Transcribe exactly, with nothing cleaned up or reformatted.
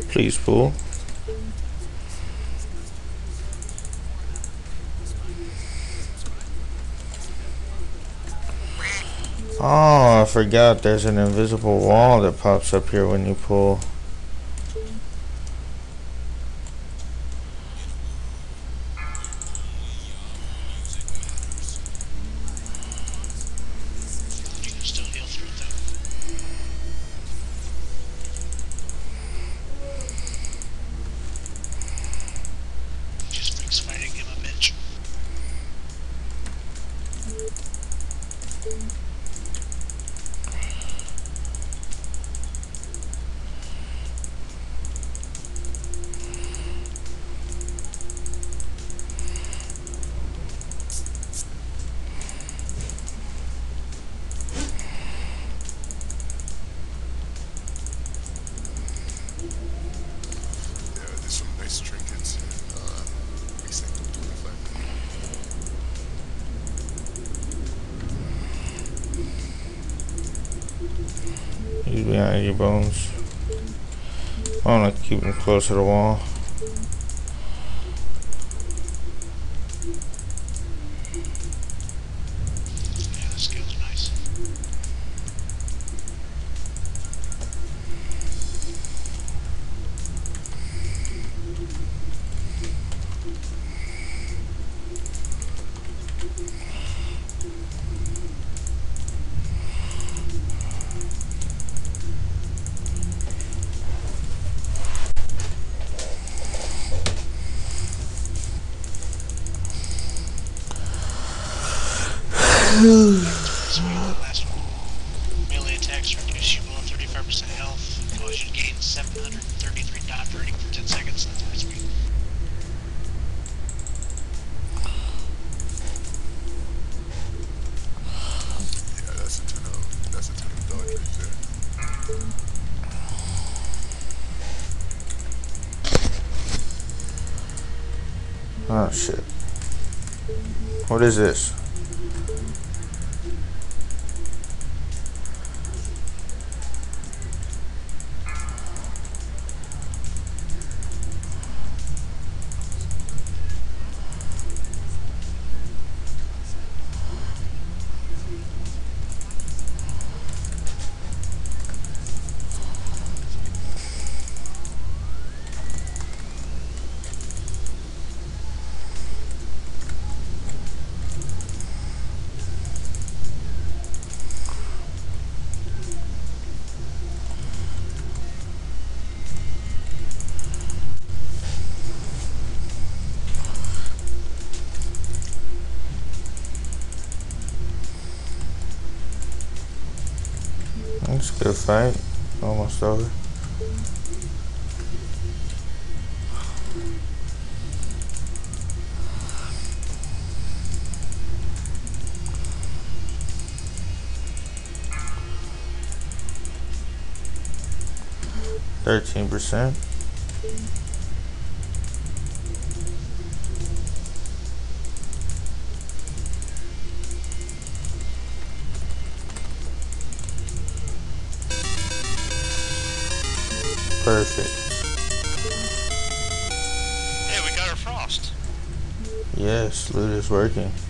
Please pull. Oh, I forgot there's an invisible wall that pops up here when you pull. He's behind your bones. I want to keep him close to the wall. Yeah, this skill's nice. Last one. Melee attacks reduce you below thirty-five percent health, cause you to gain seven hundred thirty-three dodge rating for ten seconds. That's pretty sweet. Yeah, that's a ton of that's a ton of dodge right there. Oh shit. What is this? It's a good fight. Almost over. Thirteen percent. Perfect. Hey, we got our frost. Yes, loot is working.